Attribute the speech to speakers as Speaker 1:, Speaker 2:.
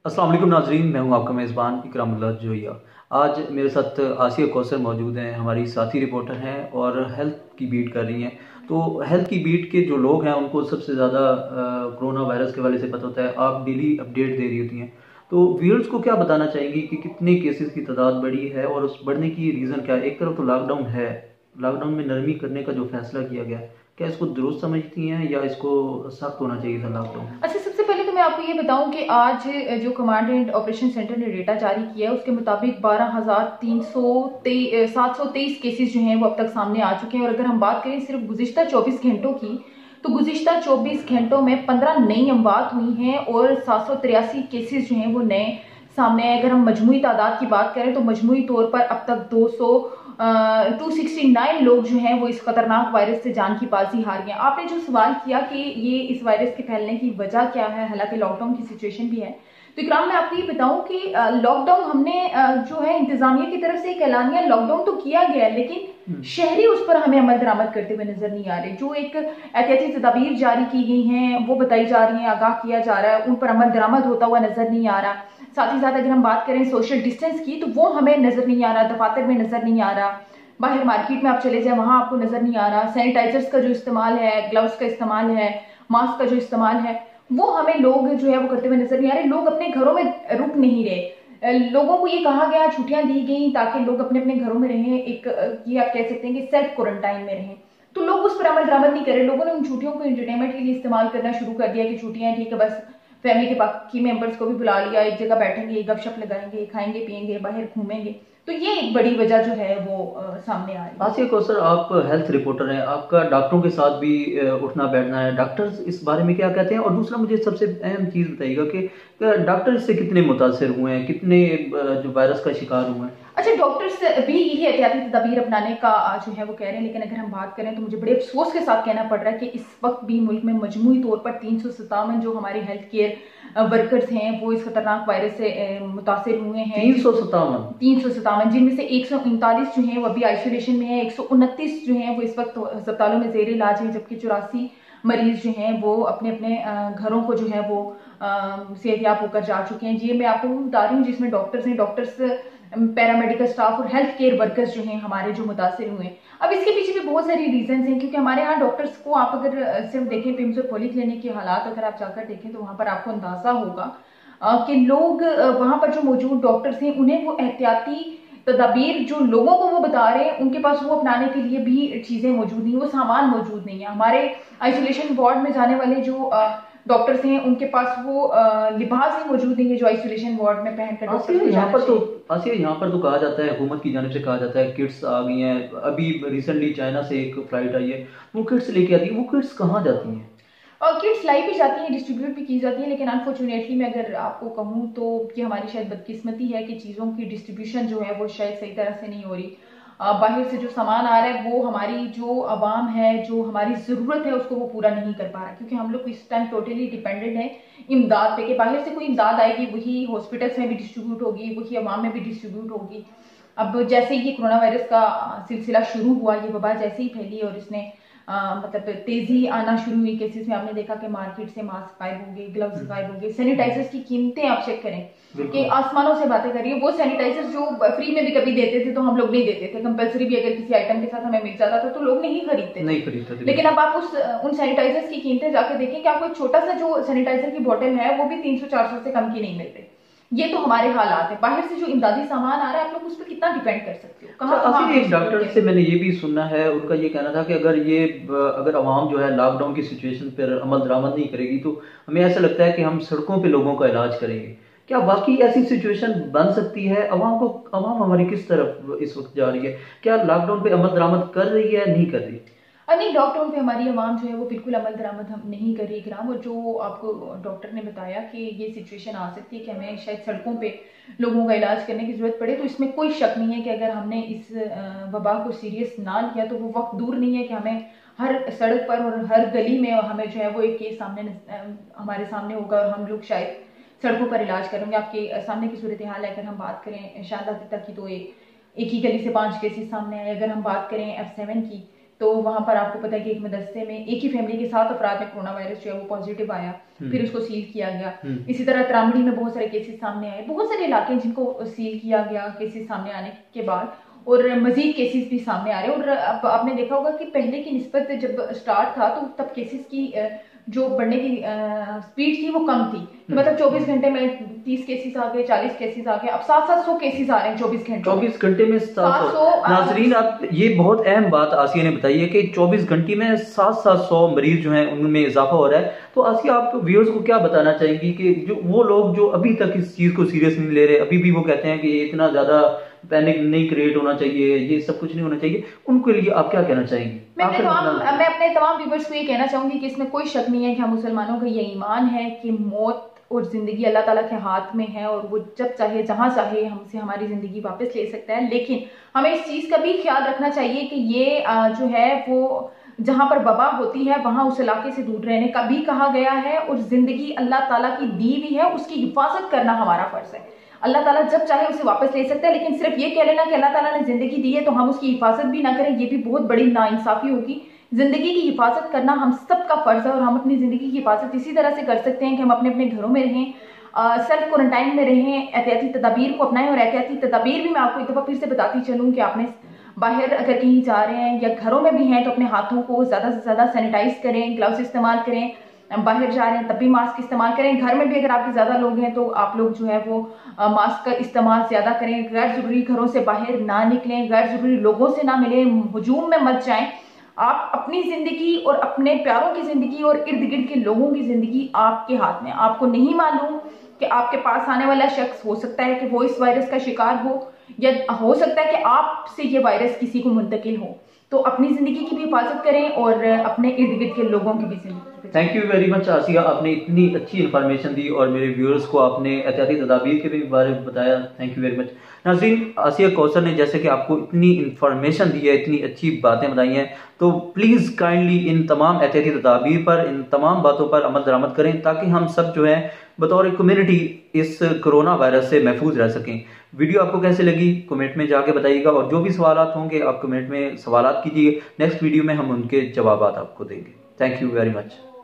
Speaker 1: अस्सलाम वालेकुम नाजरीन, मैं हूं आपका मेज़बान इकरामुल्लाह जोया। आज मेरे साथ आसिया कौसर मौजूद हैं, हमारी साथी रिपोर्टर हैं और हेल्थ की बीट कर रही हैं। तो हेल्थ की बीट के जो लोग हैं उनको सबसे ज़्यादा कोरोना वायरस के हवाले से पता होता है। आप डेली अपडेट दे रही होती हैं, तो व्यूअर्स को क्या बताना चाहेंगी कि कितने केसेस की तादाद बढ़ी है और उस बढ़ने की रीज़न क्या है? एक तरफ तो लॉकडाउन है, लॉकडाउन में नरमी करने का जो फैसला किया गया, क्या इसको दुरुस्त समझती हैं या इसको सख्त होना चाहिए था लॉकडाउन?
Speaker 2: अच्छा, सबसे पहले तो मैं आपको ये बताऊं कि आज जो कमांड एंड ऑपरेशन सेंटर ने डेटा जारी किया है उसके मुताबिक 723 केसेस जो हैं वो अब तक सामने आ चुके हैं। और अगर हम बात करें सिर्फ गुज़िश्ता 24 घंटों की, तो गुज़िश्ता 24 घंटों में 15 नई अमवात हुई हैं और 783 केसेस जो हैं वो नए सामने आए। अगर हम मजमूई तादाद की बात करें तो मजमूई तौर पर अब तक 269 लोग जो हैं वो इस खतरनाक वायरस से जान की बाजी हार गए। आपने जो सवाल किया कि ये इस वायरस के फैलने की वजह क्या है, हालांकि लॉकडाउन की सिचुएशन भी है, तो इकराम मैं आपको ये बताऊं कि लॉकडाउन हमने जो है इंतजामिया की तरफ से एक ऐलानिया लॉकडाउन तो किया गया, लेकिन शहरी उस पर हमें अमल दरामद करते हुए नजर नहीं आ रहे। जो एक एहतियाती तदाबीर जारी की गई हैं वो बताई जा रही हैं, आगाह किया जा रहा है, उन पर अमल दरामद होता हुआ नजर नहीं आ रहा। साथ ही साथ अगर हम बात करें सोशल डिस्टेंस की, तो वो हमें नजर नहीं आ रहा, दफातर में नजर नहीं आ रहा, बाहर मार्केट में आप चले जाए वहां आपको नजर नहीं आ रहा। सैनिटाइजर्स का जो इस्तेमाल है, ग्लव्स का इस्तेमाल है, मास्क का जो इस्तेमाल है, वो हमें लोग जो है वो करते हुए नजर नहीं आ रहे। लोग अपने घरों में रुक नहीं रहे। लोगों को ये कहा गया, छुट्टियां दी गई ताकि लोग अपने अपने घरों में रहें, एक ये आप कह सकते हैं कि सेल्फ क्वारंटाइन में रहें। तो लोग उस पर अमल दरामद नहीं कर रहे। लोगों ने उन छुट्टियों को एंटरटेनमेंट के लिए इस्तेमाल करना शुरू कर दिया कि छुट्टियां ठीक है, बस फैमिली के बाकी मेंबर्स को भी बुला लिया, एक जगह बैठेंगे, गपशप लगाएंगे, खाएंगे पिएंगे, बाहर घूमेंगे। तो ये एक बड़ी वजह जो है वो सामने आ रही है।
Speaker 1: आसिया कौसर, आप हेल्थ रिपोर्टर हैं, आपका डॉक्टरों के साथ भी उठना बैठना है। डॉक्टर्स इस बारे में क्या कहते हैं? और दूसरा मुझे सबसे अहम चीज़ बताइएगा कि डॉक्टर इससे कितने मुतासर हुए हैं, कितने जो वायरस का शिकार हुए हैं?
Speaker 2: अच्छा, डॉक्टर्स भी यही एहतियाती तदबीर अपनाने का जो है वो कह रहे हैं, लेकिन अगर हम बात करें तो मुझे बड़े अफसोस के साथ कहना पड़ रहा है कि इस वक्त भी मुल्क में मजमूई तौर पर 357 जो हमारे हेल्थ केयर वर्कर्स हैं वो इस खतरनाक वायरस से मुतासर हुए हैं। 357 जिनमें से 139 जो हैं वो अभी आइसोलेशन में है, 129 जो हैं वो इस वक्त अस्पतालों में जेर इलाज है, जबकि 84 मरीज जो हैं वो अपने अपने घरों को जो है वो सेहतियाब होकर जा चुके हैं। ये मैं आपको बता रही हूँ जिसमें डॉक्टर्स हैं, डॉक्टर्स, पैरामेडिकल स्टाफ और हेल्थ केयर वर्कर्स जो हैं हमारे जो मुतासर हुए हैं। अब इसके पीछे भी बहुत सारी रीजंस हैं, क्योंकि हमारे यहाँ डॉक्टर्स को आप अगर सिर्फ देखें, पिम्स और पॉलीक्लिनिक के हालात अगर आप जाकर देखें तो वहां पर आपको अंदाजा होगा कि लोग वहां पर जो मौजूद डॉक्टर्स हैं उन्हें वो एहतियाती तदाबीर जो लोगों को वो बता रहे हैं उनके पास वो अपनाने के लिए भी चीजें मौजूद नहीं, वो सामान मौजूद नहीं है। हमारे आइसोलेशन वार्ड में जाने वाले जो डॉक्टर्स हैं उनके पास वो लिबास ही मौजूद नहीं है जो आइसोलेशन वार्ड में पहनकर
Speaker 1: यहाँ पर तो कहा जाता है, हुकूमत की जानिब से कहा जाता है किट्स आ गई हैं। अभी रिसेंटली चाइना से एक फ्लाइट आई है, वो किट्स लेके आती है। वो किट्स कहाँ जाती हैं?
Speaker 2: और किट्स लाई भी जाती हैं, डिस्ट्रीब्यूट भी की जाती है, लेकिन अनफॉर्चुनेटली मैं अगर आपको कहूँ तो ये हमारी शायद बदकिस्मती है कि चीज़ों की डिस्ट्रीब्यूशन जो है वो शायद सही तरह से नहीं हो रही। बाहर से जो सामान आ रहा है वो हमारी जो आवाम है, जो हमारी ज़रूरत है उसको वो पूरा नहीं कर पा रहा, क्योंकि हम लोग इस टाइम टोटली डिपेंडेंट है इमदाद पे कि बाहर से कोई इमदाद आएगी वही हॉस्पिटल्स में भी डिस्ट्रीब्यूट होगी, वही आवाम में भी डिस्ट्रीब्यूट होगी। अब जैसे ही कोरोना वायरस का सिलसिला शुरू हुआ, ये वबा जैसे ही फैली और इसने मतलब तेजी आना शुरू हुई केसेस में, आपने देखा कि मार्केट से मास्क गायब हो गए, ग्लव्स गायब हो गए, सैनिटाइजर्स की कीमतें आप चेक करें कि आसमानों से बातें करिए। वो सैनिटाइजर्स जो फ्री में भी कभी देते थे तो हम लोग नहीं देते थे, कंपलसरी भी अगर किसी आइटम के साथ हमें मिल जाता था तो लोग नहीं खरीदते थे। लेकिन अब आप उन सैनिटाइजर्स की कीमतें जाकर देखें कि आपको एक छोटा सा जो सैनिटाइजर की बोतल है वो भी 300-400 से कम की नहीं मिल रही। ये तो हमारे हालात है। बाहर से जो इमदादी सामान आ रहा है आप लोग उस पर कितना डिपेंड कर सकते हो? कहाँ
Speaker 1: एक डॉक्टर से मैंने ये भी सुना है, उनका ये कहना था कि अगर आवाम जो है लॉकडाउन की सिचुएशन पर अमल दरामद नहीं करेगी तो हमें ऐसा लगता है कि हम सड़कों पे लोगों का इलाज करेंगे। क्या वाकई ऐसी सिचुएशन बन सकती है? आवाम हमारी किस तरफ इस वक्त जा रही है? क्या लॉकडाउन पे अमल दरामद कर रही है, नहीं कर रही?
Speaker 2: नहीं, लॉकडाउन पे हमारी आवाम जो है वो बिल्कुल अमल दरामद हम नहीं कर रही ग्राम। और जो आपको डॉक्टर ने बताया कि ये सिचुएशन आ सकती है कि हमें शायद सड़कों पे लोगों का इलाज करने की जरूरत पड़े, तो इसमें कोई शक नहीं है कि अगर हमने इस वबा को सीरियस ना लिया तो वो वक्त दूर नहीं है कि हमें हर सड़क पर और हर गली में हमें जो है वो एक केस हमारे सामने होगा और हम लोग शायद सड़कों पर इलाज करेंगे। आपके सामने की सूरत हाल है, अगर हम बात करें शारदा की तो एक ही गली से 5 केसेस सामने आए। अगर हम बात करें F7 की तो वहां पर आपको पता है कि एक मदरसे में एक ही फैमिली के 7 अफराद में कोरोना वायरस जो है वो पॉजिटिव आया। फिर उसको सील किया गया। इसी तरह त्रामड़ी में बहुत सारे केसेस सामने आए, बहुत सारे इलाके हैं जिनको सील किया गया केसेस सामने आने के बाद, और मजीद केसेस भी सामने आ रहे हैं। और अब आपने देखा होगा कि पहले की निस्बत जब स्टार्ट था तो तब केसेस की जो बढ़ने की स्पीड थी वो कम थी, तो मतलब 24 घंटे में 30 केसेस आ गए, 40 केसेस आ गए, अब 700 केसेस आ रहे हैं 24 घंटे
Speaker 1: में 700। नाजरीन, आप ये बहुत अहम बात आसिया ने बताई है कि 24 घंटे में 700 मरीज जो हैं उनमें इजाफा हो रहा है। तो आसिया, आप व्यूअर्स को क्या बताना चाहेंगी कि जो वो लोग जो अभी तक इस चीज को सीरियस नहीं ले रहे, अभी भी वो कहते हैं कि इतना ज्यादा पैनिक नहीं क्रिएट होना चाहिए, ये सब कुछ नहीं होना चाहिए, उनके लिए आप क्या कहना चाहेंगी?
Speaker 2: मैं अपने तमाम व्यूअर्स को ये कहना चाहूंगी कि इसमें कोई शक नहीं है कि हम मुसलमानों का ये ईमान है कि मौत और जिंदगी अल्लाह ताला के हाथ में है, और वो जब चाहे जहां चाहे हमसे हमारी जिंदगी वापस ले सकता है। लेकिन हमें इस चीज का भी ख्याल रखना चाहिए कि ये जो है वो जहां पर वबा होती है वहां उस इलाके से दूर रहने का भी कहा गया है, और जिंदगी अल्लाह ताला की दी हुई है, उसकी हिफाजत करना हमारा फर्ज है। अल्लाह ताला जब चाहे उसे वापस ले सकता है, लेकिन सिर्फ ये कह लेना कि अल्लाह ताला ने जिंदगी दी है तो हम उसकी हिफाजत भी ना करें, ये भी बहुत बड़ी नाइंसाफी होगी। जिंदगी की हिफाजत करना हम सबका फर्ज है, और हम अपनी जिंदगी की हिफाजत इसी तरह से कर सकते हैं कि हम अपने अपने घरों में रहें, सेल्फ क्वारंटाइन में रहें, एहतियाती तदाबीर को अपनाएं। और एहतियाती तदाबीर भी मैं आपको एक दफा फिर से बताती चलूँ कि आपने बाहर अगर कहीं जा रहे हैं या घरों में भी हैं तो अपने हाथों को ज्यादा से ज्यादा सैनिटाइज करें, ग्लव्स इस्तेमाल करें, बाहर जा रहे हैं तब भी मास्क इस्तेमाल करें, घर में भी अगर आपके ज्यादा लोग हैं तो आप लोग जो है वो मास्क का इस्तेमाल ज्यादा करें, गैर जरूरी घरों से बाहर ना निकलें, गैर जरूरी लोगों से ना मिलें, हुजूम में मत जाएं। आप अपनी जिंदगी और अपने प्यारों की जिंदगी और इर्द गिर्द के लोगों की जिंदगी आपके हाथ में। आपको नहीं मालूम कि आपके पास आने वाला शख्स हो सकता है कि वो इस वायरस का शिकार हो, या हो सकता है कि आपसे ये वायरस किसी को मुंतकिल हो। तो अपनी जिंदगी की भी हिफाजत करें और अपने इर्द गिर्द के लोगों की भी जिंदगी।
Speaker 1: Thank you very much Asiya, आपने इतनी अच्छी इन्फॉर्मेशन दी और मेरे व्यूअर्स को आपने एहतियाती तदाबीर के भी बारे में बताया। Thank you very much. नाज़रीन, आसिया कौसर ने जैसे कि आपको इतनी इन्फॉर्मेशन दी है, इतनी अच्छी बातें बताई हैं, तो प्लीज़ काइंडली इन तमाम एहतियाती तदाबीर पर, इन तमाम बातों पर अमल दरामद करें ताकि हम सब जो है बतौर कम्युनिटी इस कोरोना वायरस से महफूज रह सकें। वीडियो आपको कैसे लगी कमेंट में जाके बताइएगा, और जो भी सवालात होंगे आप कमेंट में सवालात कीजिए। नेक्स्ट वीडियो में हम उनके जवाबात आपको देंगे। Thank you very much.